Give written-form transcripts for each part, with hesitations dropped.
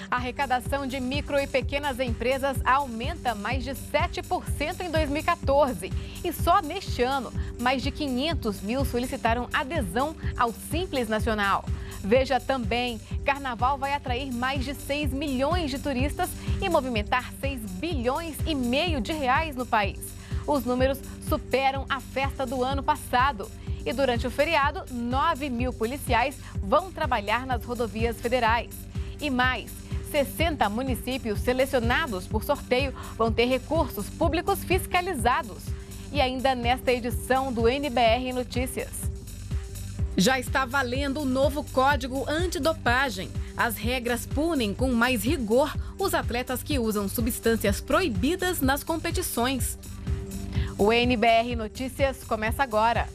A arrecadação de micro e pequenas empresas aumenta mais de 7% em 2014. E só neste ano, mais de 500 mil solicitaram adesão ao Simples Nacional. Veja também, Carnaval vai atrair mais de 6 milhões de turistas e movimentar 6 bilhões e meio de reais no país. Os números superam a festa do ano passado. E durante o feriado, 9 mil policiais vão trabalhar nas rodovias federais. E mais, 60 municípios selecionados por sorteio vão ter recursos públicos fiscalizados. E ainda nesta edição do NBR Notícias. Já está valendo o novo Código Antidopagem. As regras punem com mais rigor os atletas que usam substâncias proibidas nas competições. O NBR Notícias começa agora.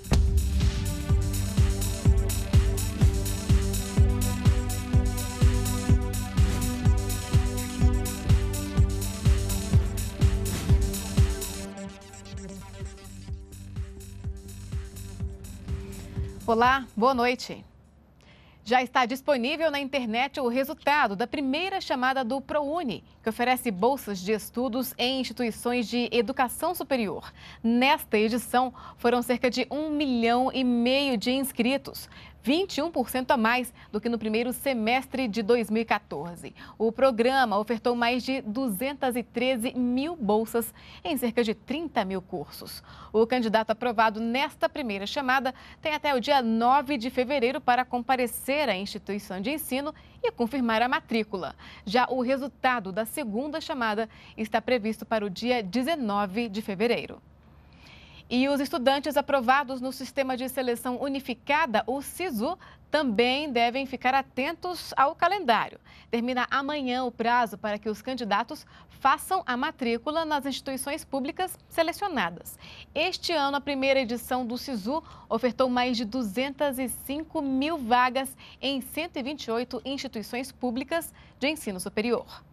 Olá, boa noite. Já está disponível na internet o resultado da primeira chamada do ProUni, que oferece bolsas de estudos em instituições de educação superior. Nesta edição, foram cerca de 1,5 milhão de inscritos, 21% a mais do que no primeiro semestre de 2014. O programa ofertou mais de 213 mil bolsas em cerca de 30 mil cursos. O candidato aprovado nesta primeira chamada tem até o dia 9 de fevereiro para comparecer à instituição de ensino e confirmar a matrícula. Já o resultado da segunda chamada está previsto para o dia 19 de fevereiro. E os estudantes aprovados no Sistema de Seleção Unificada, o SISU, também devem ficar atentos ao calendário. Termina amanhã o prazo para que os candidatos façam a matrícula nas instituições públicas selecionadas. Este ano, a primeira edição do SISU ofertou mais de 205 mil vagas em 128 instituições públicas de ensino superior.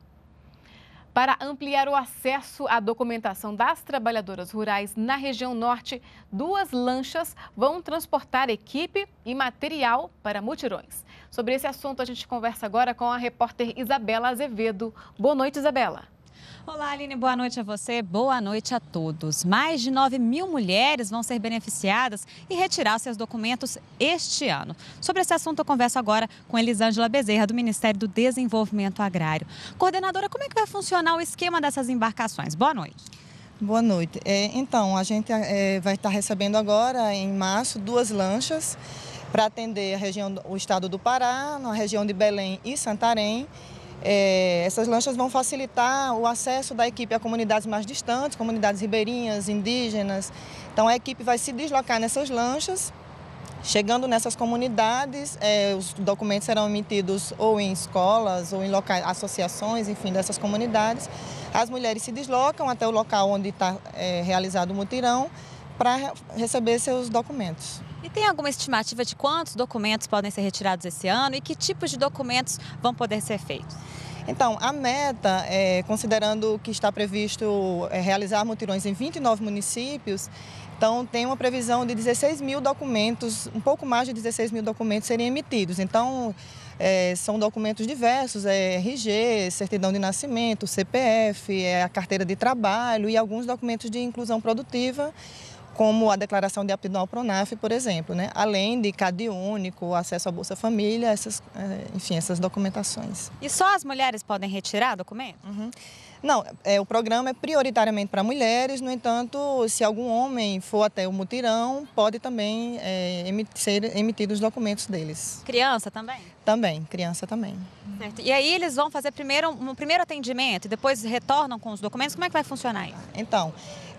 Para ampliar o acesso à documentação das trabalhadoras rurais na região norte, 2 lanchas vão transportar equipe e material para mutirões. Sobre esse assunto, a gente conversa agora com a repórter Isabela Azevedo. Boa noite, Isabela. Olá, Aline, boa noite a você, boa noite a todos. Mais de 9 mil mulheres vão ser beneficiadas e retirar seus documentos este ano. Sobre esse assunto, eu converso agora com Elisângela Bezerra, do Ministério do Desenvolvimento Agrário. Coordenadora, como é que vai funcionar o esquema dessas embarcações? Boa noite. Boa noite. Então, a gente vai estar recebendo agora, em março, 2 lanchas para atender o estado do Pará, na região de Belém e Santarém. Essas lanchas vão facilitar o acesso da equipe a comunidades mais distantes, comunidades ribeirinhas, indígenas. Então, a equipe vai se deslocar nessas lanchas. Chegando nessas comunidades, os documentos serão emitidos ou em escolas ou em locais, associações, enfim, dessas comunidades. As mulheres se deslocam até o local onde está realizado o mutirão para receber seus documentos. E tem alguma estimativa de quantos documentos podem ser retirados esse ano e que tipos de documentos vão poder ser feitos? Então, a meta, considerando que está previsto realizar mutirões em 29 municípios, então tem uma previsão de 16 mil documentos, um pouco mais de 16 mil documentos serem emitidos. Então, são documentos diversos, RG, certidão de nascimento, CPF, a carteira de trabalho e alguns documentos de inclusão produtiva, como a declaração de aptidão ao PRONAF, por exemplo, né? Além de CAD único, acesso à Bolsa Família, essas documentações. E só as mulheres podem retirar documentos? Uhum. Não, o programa é prioritariamente para mulheres, no entanto, se algum homem for até o mutirão, pode também ser emitidos os documentos deles. Criança também? Também, criança também. Certo. E aí eles vão fazer primeiro um primeiro atendimento e depois retornam com os documentos? Como é que vai funcionar isso? Então,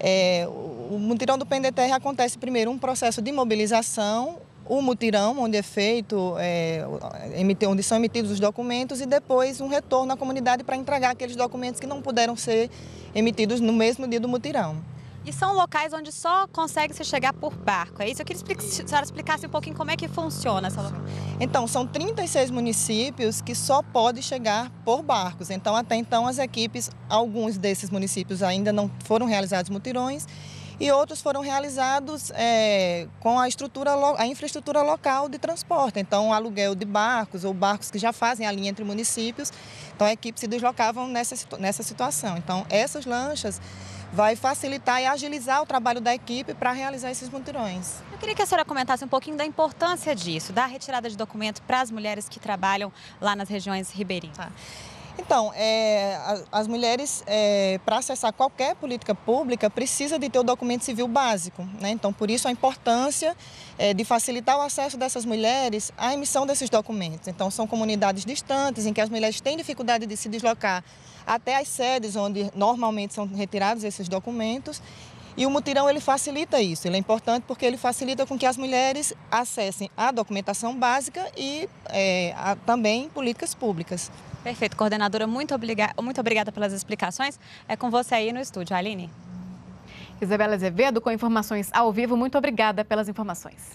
o mutirão do PNDTR acontece primeiro um processo de mobilização, o mutirão, onde é feito, onde são emitidos os documentos, e depois um retorno à comunidade para entregar aqueles documentos que não puderam ser emitidos no mesmo dia do mutirão. E são locais onde só consegue se chegar por barco, é isso? Eu queria que a senhora explicasse um pouquinho como é que funciona essa local. Então, são 36 municípios que só podem chegar por barcos. Então, até então, as equipes, alguns desses municípios ainda não foram realizados mutirões, e outros foram realizados com a infraestrutura local de transporte, então aluguel de barcos ou barcos que já fazem a linha entre municípios, então a equipe se deslocavam nessa situação. Então essas lanchas vai facilitar e agilizar o trabalho da equipe para realizar esses mutirões. Eu queria que a senhora comentasse um pouquinho da importância disso, da retirada de documento para as mulheres que trabalham lá nas regiões ribeirinhas. Tá. Então, as mulheres, para acessar qualquer política pública, precisa de ter o documento civil básico, né? Então, por isso a importância de facilitar o acesso dessas mulheres à emissão desses documentos. Então, são comunidades distantes em que as mulheres têm dificuldade de se deslocar até as sedes onde normalmente são retirados esses documentos. E o mutirão ele facilita isso, ele é importante porque ele facilita com que as mulheres acessem a documentação básica e também políticas públicas. Perfeito, coordenadora, muito obrigada pelas explicações. É com você aí no estúdio, Aline. Isabela Azevedo com informações ao vivo, muito obrigada pelas informações.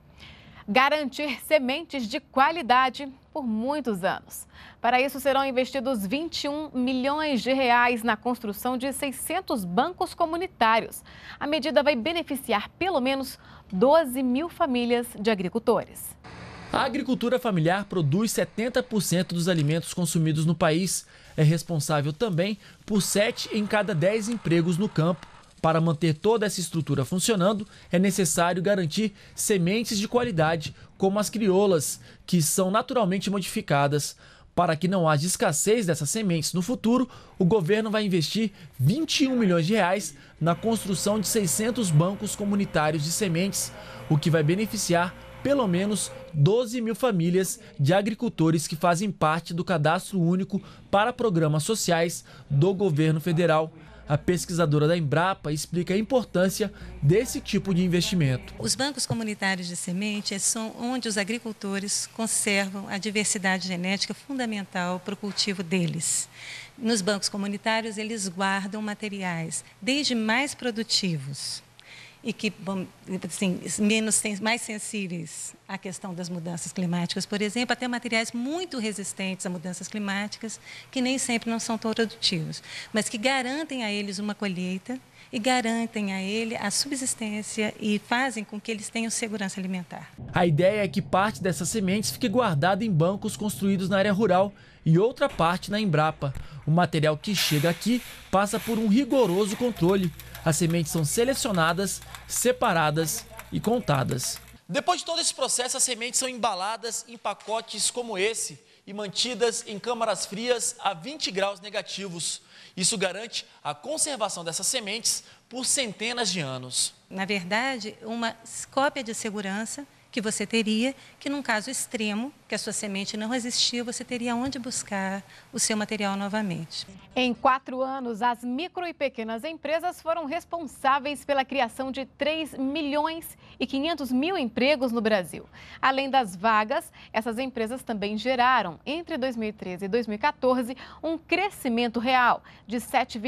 Garantir sementes de qualidade por muitos anos. Para isso, serão investidos 21 milhões de reais na construção de 600 bancos comunitários. A medida vai beneficiar pelo menos 12 mil famílias de agricultores. A agricultura familiar produz 70% dos alimentos consumidos no país. É responsável também por 7 em cada 10 empregos no campo. Para manter toda essa estrutura funcionando, é necessário garantir sementes de qualidade, como as crioulas, que são naturalmente modificadas. Para que não haja escassez dessas sementes no futuro, o governo vai investir 21 milhões de reais na construção de 600 bancos comunitários de sementes, o que vai beneficiar pelo menos 12 mil famílias de agricultores que fazem parte do Cadastro Único para Programas Sociais do governo federal. A pesquisadora da Embrapa explica a importância desse tipo de investimento. Os bancos comunitários de semente são onde os agricultores conservam a diversidade genética fundamental para o cultivo deles. Nos bancos comunitários, eles guardam materiais, desde mais produtivos e que assim, mais sensíveis à questão das mudanças climáticas, por exemplo, até materiais muito resistentes a mudanças climáticas, que nem sempre não são tão produtivos, mas que garantem a eles uma colheita e garantem a ele a subsistência e fazem com que eles tenham segurança alimentar. A ideia é que parte dessas sementes fique guardada em bancos construídos na área rural e outra parte na Embrapa. O material que chega aqui passa por um rigoroso controle. As sementes são selecionadas, separadas e contadas. Depois de todo esse processo, as sementes são embaladas em pacotes como esse e mantidas em câmaras frias a 20 graus negativos. Isso garante a conservação dessas sementes por centenas de anos. Na verdade, uma cópia de segurança que você teria, que num caso extremo, que a sua semente não resistiu, você teria onde buscar o seu material novamente. Em 4 anos, as micro e pequenas empresas foram responsáveis pela criação de 3 milhões e 500 mil empregos no Brasil. Além das vagas, essas empresas também geraram, entre 2013 e 2014, um crescimento real de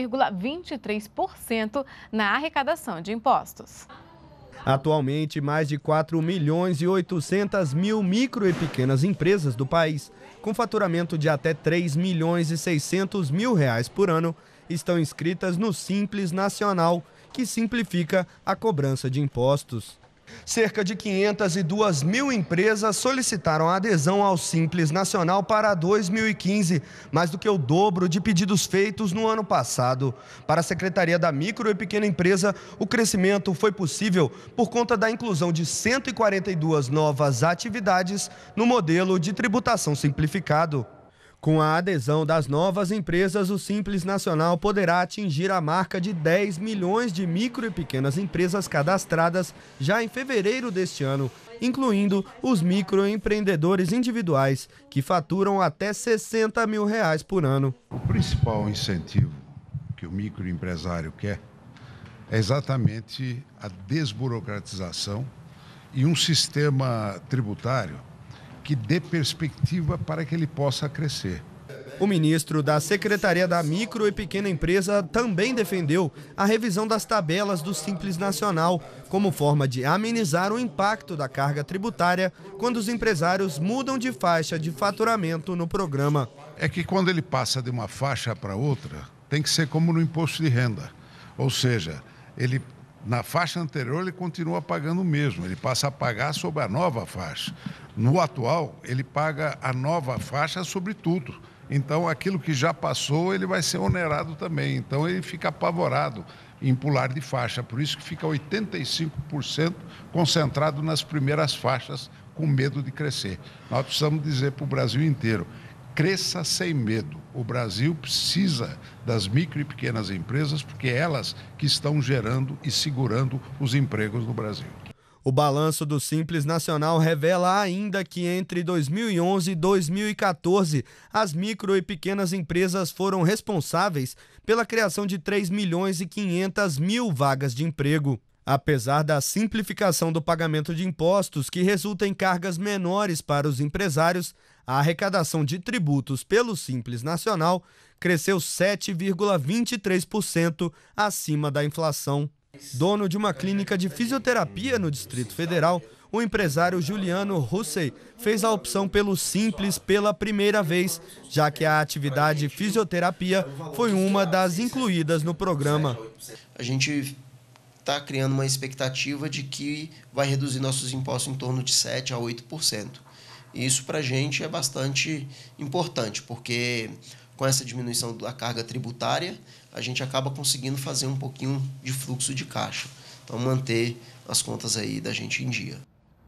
7,23% na arrecadação de impostos. Atualmente, mais de 4 milhões e 800 mil micro e pequenas empresas do país, com faturamento de até 3 milhões e 600 mil reais por ano, estão inscritas no Simples Nacional, que simplifica a cobrança de impostos. Cerca de 502 mil empresas solicitaram a adesão ao Simples Nacional para 2015, mais do que o dobro de pedidos feitos no ano passado. Para a Secretaria da Micro e Pequena Empresa, o crescimento foi possível por conta da inclusão de 142 novas atividades no modelo de tributação simplificado. Com a adesão das novas empresas, o Simples Nacional poderá atingir a marca de 10 milhões de micro e pequenas empresas cadastradas já em fevereiro deste ano, incluindo os microempreendedores individuais, que faturam até 60 mil reais por ano. O principal incentivo que o microempresário quer é exatamente a desburocratização e um sistema tributário que dê perspectiva para que ele possa crescer. O ministro da Secretaria da Micro e Pequena Empresa também defendeu a revisão das tabelas do Simples Nacional, como forma de amenizar o impacto da carga tributária quando os empresários mudam de faixa de faturamento no programa. É que quando ele passa de uma faixa para outra, tem que ser como no imposto de renda. Ou seja, ele Na faixa anterior, ele continua pagando o mesmo, ele passa a pagar sobre a nova faixa. No atual, ele paga a nova faixa sobre tudo. Então, aquilo que já passou, ele vai ser onerado também. Então, ele fica apavorado em pular de faixa. Por isso que fica 85% concentrado nas primeiras faixas, com medo de crescer. Nós precisamos dizer para o Brasil inteiro, cresça sem medo. O Brasil precisa das micro e pequenas empresas, porque elas que estão gerando e segurando os empregos no Brasil. O balanço do Simples Nacional revela ainda que entre 2011 e 2014, as micro e pequenas empresas foram responsáveis pela criação de 3.500.000 vagas de emprego. Apesar da simplificação do pagamento de impostos, que resulta em cargas menores para os empresários, a arrecadação de tributos pelo Simples Nacional cresceu 7,23% acima da inflação. Dono de uma clínica de fisioterapia no Distrito Federal, o empresário Juliano Russey fez a opção pelo Simples pela primeira vez, já que a atividade fisioterapia foi uma das incluídas no programa. A gente está criando uma expectativa de que vai reduzir nossos impostos em torno de 7% a 8%. E isso para a gente é bastante importante, porque com essa diminuição da carga tributária, a gente acaba conseguindo fazer um pouquinho de fluxo de caixa. Então, manter as contas aí da gente em dia.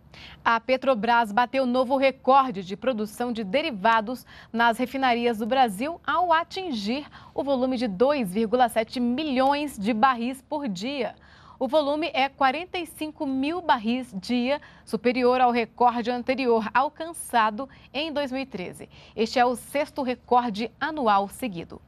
A Petrobras bateu novo recorde de produção de derivados nas refinarias do Brasil ao atingir o volume de 2,7 milhões de barris por dia. O volume é 45 mil barris dia, superior ao recorde anterior alcançado em 2013. Este é o 6º recorde anual seguido.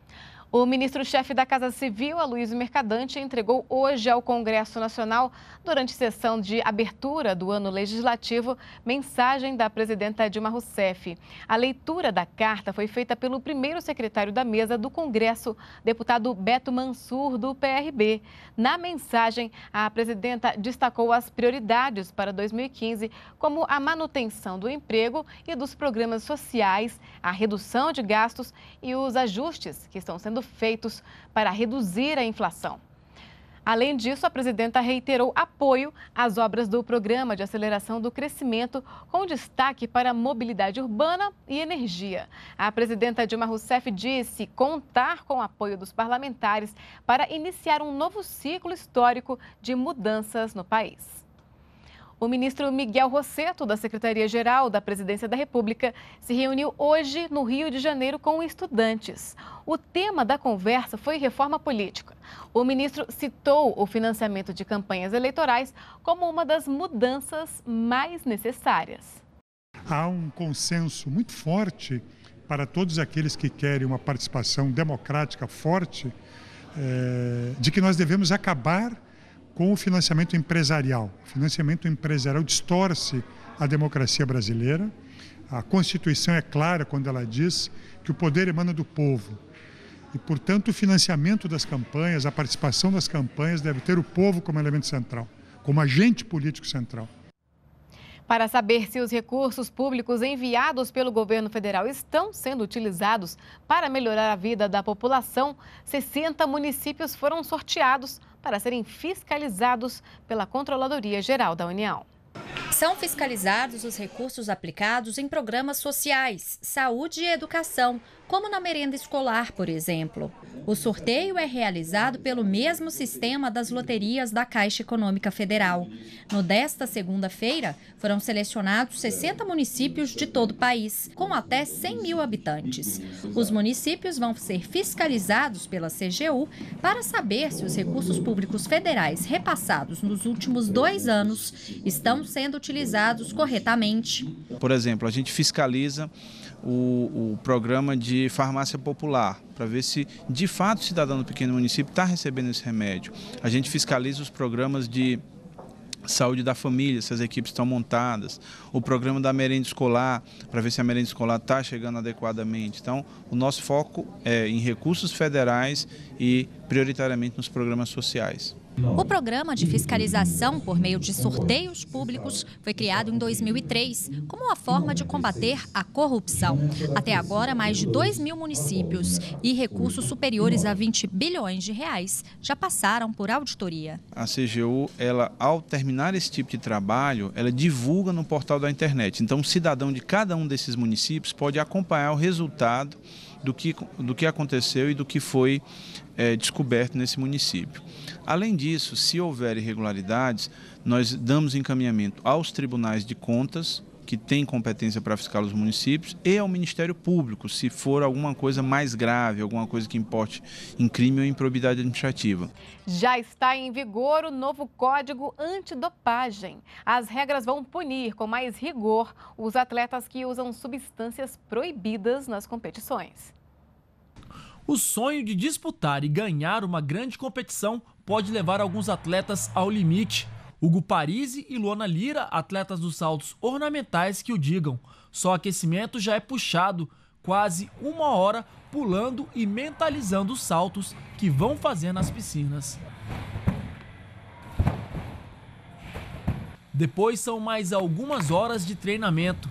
O ministro-chefe da Casa Civil, Aloysio Mercadante, entregou hoje ao Congresso Nacional, durante sessão de abertura do ano legislativo, mensagem da presidenta Dilma Rousseff. A leitura da carta foi feita pelo primeiro secretário da mesa do Congresso, deputado Beto Mansur, do PRB. Na mensagem, a presidenta destacou as prioridades para 2015, como a manutenção do emprego e dos programas sociais, a redução de gastos e os ajustes que estão sendo feitos para reduzir a inflação. Além disso, a presidenta reiterou apoio às obras do Programa de Aceleração do Crescimento, com destaque para mobilidade urbana e energia. A presidenta Dilma Rousseff disse contar com o apoio dos parlamentares para iniciar um novo ciclo histórico de mudanças no país. O ministro Miguel Rossetto, da Secretaria-Geral da Presidência da República, se reuniu hoje no Rio de Janeiro com estudantes. O tema da conversa foi reforma política. O ministro citou o financiamento de campanhas eleitorais como uma das mudanças mais necessárias. Há um consenso muito forte para todos aqueles que querem uma participação democrática forte, de que nós devemos acabar com o financiamento empresarial. O financiamento empresarial distorce a democracia brasileira. A Constituição é clara quando ela diz que o poder emana do povo. E, portanto, o financiamento das campanhas, a participação das campanhas deve ter o povo como elemento central, como agente político central. Para saber se os recursos públicos enviados pelo governo federal estão sendo utilizados para melhorar a vida da população, 60 municípios foram sorteados para serem fiscalizados pela Controladoria Geral da União. São fiscalizados os recursos aplicados em programas sociais, saúde e educação, como na merenda escolar, por exemplo. O sorteio é realizado pelo mesmo sistema das loterias da Caixa Econômica Federal. No desta segunda-feira, foram selecionados 60 municípios de todo o país, com até 100 mil habitantes. Os municípios vão ser fiscalizados pela CGU para saber se os recursos públicos federais repassados nos últimos 2 anos estão sendo utilizados corretamente. Por exemplo, a gente fiscaliza o programa de farmácia popular, para ver se de fato o cidadão do pequeno município está recebendo esse remédio. A gente fiscaliza os programas de saúde da família, se as equipes estão montadas, o programa da merenda escolar, para ver se a merenda escolar está chegando adequadamente. Então, o nosso foco é em recursos federais e prioritariamente nos programas sociais. O programa de fiscalização por meio de sorteios públicos foi criado em 2003 como uma forma de combater a corrupção. Até agora, mais de 2.000 municípios e recursos superiores a 20 bilhões de reais já passaram por auditoria. A CGU, ela, ao terminar esse tipo de trabalho, ela divulga no portal da internet. Então, o cidadão de cada um desses municípios pode acompanhar o resultado do que aconteceu e do que foi descoberto nesse município. Além disso, se houver irregularidades, nós damos encaminhamento aos tribunais de contas, que têm competência para fiscalizar os municípios, e ao Ministério Público, se for alguma coisa mais grave, alguma coisa que importe em crime ou improbidade administrativa. Já está em vigor o novo Código Antidopagem. As regras vão punir com mais rigor os atletas que usam substâncias proibidas nas competições. O sonho de disputar e ganhar uma grande competição pode levar alguns atletas ao limite. Hugo Parisi e Luana Lira, atletas dos saltos ornamentais, que o digam. Só o aquecimento já é puxado, quase 1 hora pulando e mentalizando os saltos que vão fazer nas piscinas. Depois são mais algumas horas de treinamento.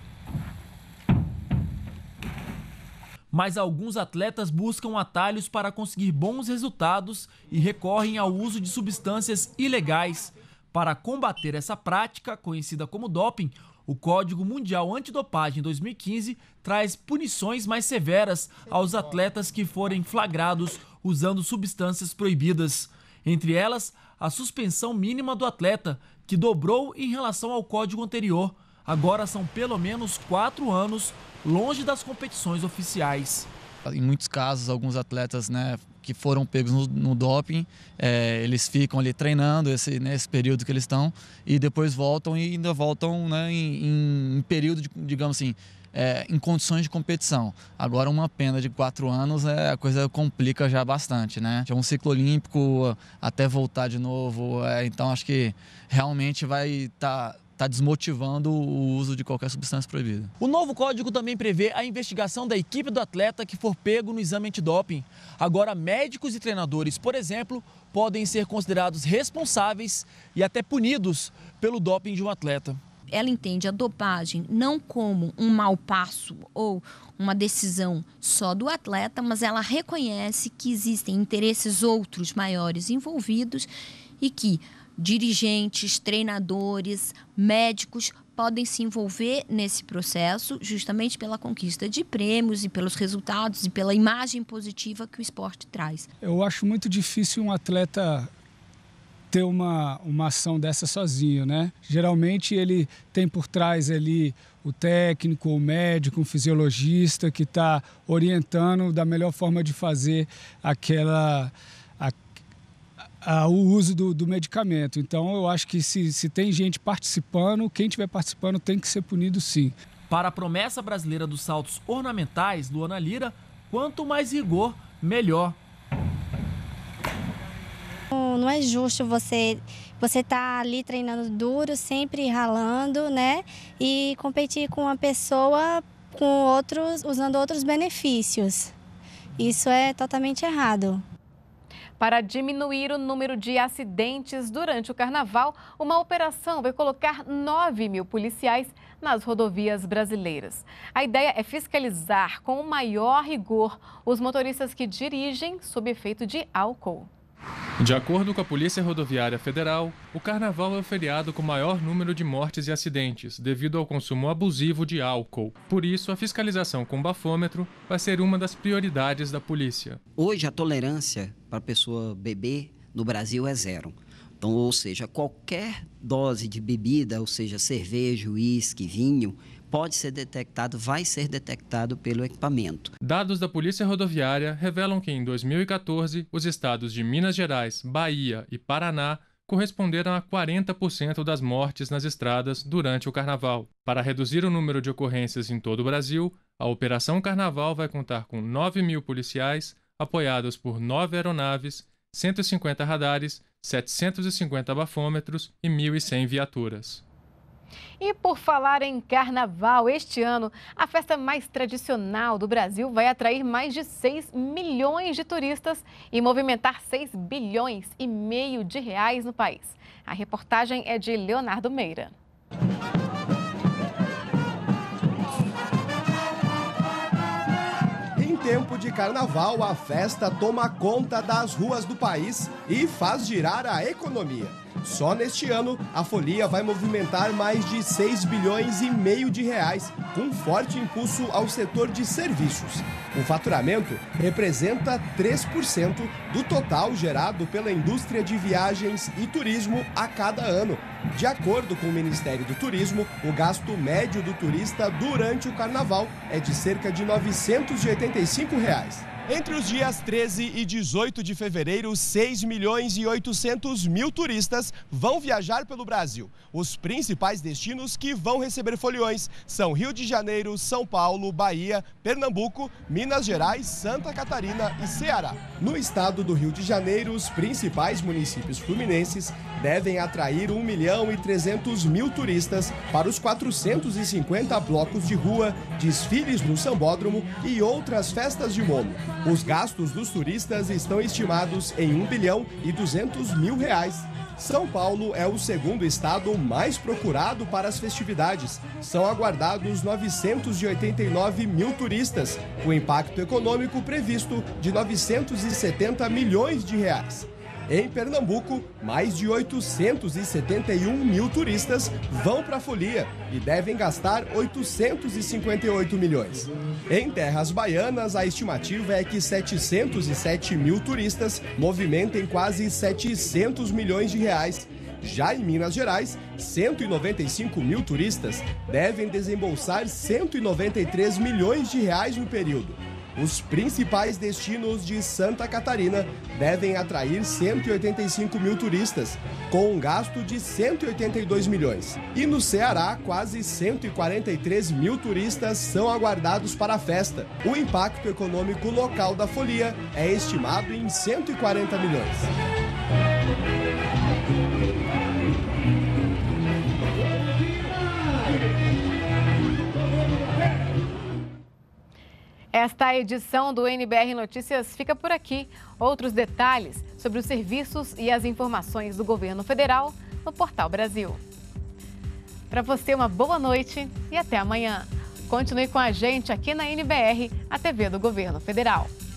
Mas alguns atletas buscam atalhos para conseguir bons resultados e recorrem ao uso de substâncias ilegais. Para combater essa prática, conhecida como doping, o Código Mundial Antidopagem 2015 traz punições mais severas aos atletas que forem flagrados usando substâncias proibidas. Entre elas, a suspensão mínima do atleta, que dobrou em relação ao código anterior. Agora são pelo menos 4 anos longe das competições oficiais. Em muitos casos, alguns atletas, que foram pegos no doping, eles ficam ali treinando nesse período que eles estão e depois voltam e ainda voltam em período, digamos assim, em condições de competição. Agora, uma pena de 4 anos, a coisa complica já bastante, né? É um ciclo olímpico até voltar de novo, então acho que realmente vai estar desmotivando o uso de qualquer substância proibida. O novo código também prevê a investigação da equipe do atleta que for pego no exame antidoping. Agora, médicos e treinadores, por exemplo, podem ser considerados responsáveis e até punidos pelo doping de um atleta. Ela entende a dopagem não como um mau passo ou uma decisão só do atleta, mas ela reconhece que existem interesses outros maiores envolvidos e que dirigentes, treinadores, médicos podem se envolver nesse processo justamente pela conquista de prêmios e pelos resultados e pela imagem positiva que o esporte traz. Eu acho muito difícil um atleta ter uma ação dessa sozinho, né? Geralmente ele tem por trás ali o técnico, o médico, um fisiologista que está orientando da melhor forma de fazer o uso do medicamento. Então, eu acho que se tem gente participando, quem estiver participando tem que ser punido sim. Para a promessa brasileira dos saltos ornamentais, Luana Lira, quanto mais rigor, melhor. Não é justo você tá ali treinando duro, sempre ralando, né? E competir com uma pessoa usando outros benefícios. Isso é totalmente errado. Para diminuir o número de acidentes durante o carnaval, uma operação vai colocar 9.000 policiais nas rodovias brasileiras. A ideia é fiscalizar com o maior rigor os motoristas que dirigem sob efeito de álcool. De acordo com a Polícia Rodoviária Federal, o carnaval é o feriado com maior número de mortes e acidentes, devido ao consumo abusivo de álcool. Por isso, a fiscalização com bafômetro vai ser uma das prioridades da polícia. Hoje, a tolerância para a pessoa beber no Brasil é 0. Então, ou seja, qualquer dose de bebida, ou seja, cerveja, uísque, vinho, pode ser detectado, vai ser detectado pelo equipamento. Dados da Polícia Rodoviária revelam que em 2014, os estados de Minas Gerais, Bahia e Paraná corresponderam a 40% das mortes nas estradas durante o Carnaval. Para reduzir o número de ocorrências em todo o Brasil, a Operação Carnaval vai contar com 9.000 policiais, apoiados por 9 aeronaves, 150 radares, 750 bafômetros e 1.100 viaturas. E por falar em carnaval, este ano, a festa mais tradicional do Brasil vai atrair mais de 6 milhões de turistas e movimentar 6 bilhões e meio de reais no país. A reportagem é de Leonardo Meira. Em tempo de carnaval, a festa toma conta das ruas do país e faz girar a economia. Só neste ano, a folia vai movimentar mais de 6 bilhões e meio de reais, com forte impulso ao setor de serviços. O faturamento representa 3% do total gerado pela indústria de viagens e turismo a cada ano. De acordo com o Ministério do Turismo, o gasto médio do turista durante o carnaval é de cerca de R$ 985. Entre os dias 13 e 18 de fevereiro, 6 milhões e 800 mil turistas vão viajar pelo Brasil. Os principais destinos que vão receber foliões são Rio de Janeiro, São Paulo, Bahia, Pernambuco, Minas Gerais, Santa Catarina e Ceará. No estado do Rio de Janeiro, os principais municípios fluminenses devem atrair 1 milhão e 300 mil turistas para os 450 blocos de rua, desfiles no Sambódromo e outras festas de mono. Os gastos dos turistas estão estimados em 1 bilhão e 200 mil reais. São Paulo é o segundo estado mais procurado para as festividades. São aguardados 989 mil turistas, com impacto econômico previsto de 970 milhões de reais. Em Pernambuco, mais de 871 mil turistas vão para a folia e devem gastar 858 milhões. Em terras baianas, a estimativa é que 707 mil turistas movimentem quase 700 milhões de reais. Já em Minas Gerais, 195 mil turistas devem desembolsar 193 milhões de reais no período. Os principais destinos de Santa Catarina devem atrair 185 mil turistas, com um gasto de 182 milhões. E no Ceará, quase 143 mil turistas são aguardados para a festa. O impacto econômico local da folia é estimado em 140 milhões. Esta edição do NBR Notícias fica por aqui. Outros detalhes sobre os serviços e as informações do governo federal no Portal Brasil. Para você, uma boa noite e até amanhã. Continue com a gente aqui na NBR, a TV do Governo Federal.